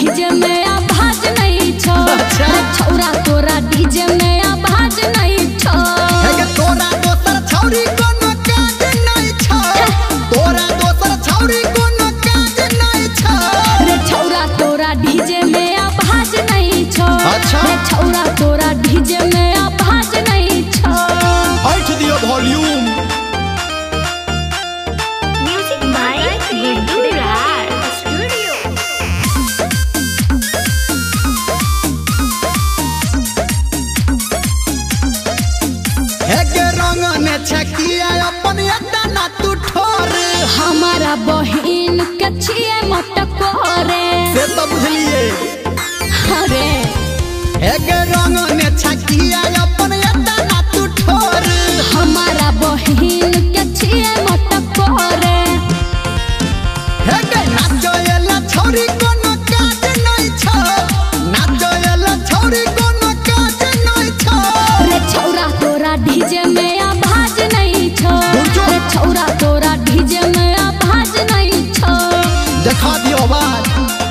DJ में आवाज नहीं छो। छौरा तोरा डीजे में आवाज नहीं छो। तोरा दोसर छौरी कोनो काज नहीं छो। तोरा दोसर छौरी कोनो काज नहीं छो। रे छौरा तोरा डीजे में आवाज नहीं छो। रे छौरा तोरा डीजे में आवाज नहीं छो। हट दियो volume. Music by Guddu Raj studio. हेगे रंग ने छकिया अपन एतना तू ठोर। हमारा बहिन के छिए मत करे से तो बुझलिए। अरे हेगे रंग ने छकिया अपन एतना तू ठोर। हमारा बहिन के छिए मत करे। हेगे नाचो एला छौरी कोनो काज नहीं छो। नाचो एला छौरी कोनो काज नहीं छो। रे छौरा तोरा डीजे में आवाज नहीं छो। रे छौरा तोरा डीजे में आवाज नहीं छो। देखा दियो आवाज।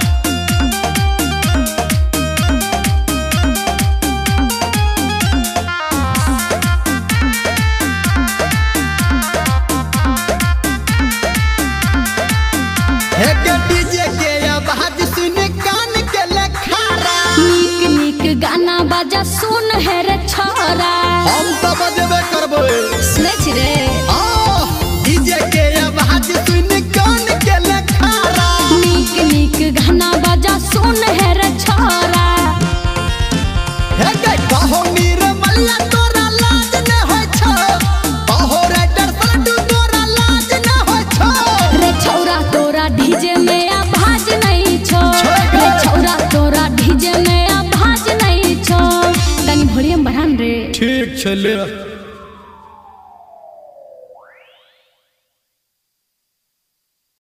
हेगे डीजे के आवाज सुन कान के लखारा। नीक नीक गाना बजा सुन है रे छौरा। हम तो बजबे करबे। सुनै छी रे डीजे के आवाज सुन कान के लखारा। नीक नीक गाना बजा सुन है रे छौरा। हेगे कहो निर्मलिया तोरा लाज न होय छो। कहो राइटर सल्टू तोरा लाज न होय छो। रे छौरा तोरा डीजे में आवाज नहीं छो। रे छौरा तोरा डीजे में आवाज नहीं छो। तनी वॉल्यूम बढ़ान रे। ठीक छले।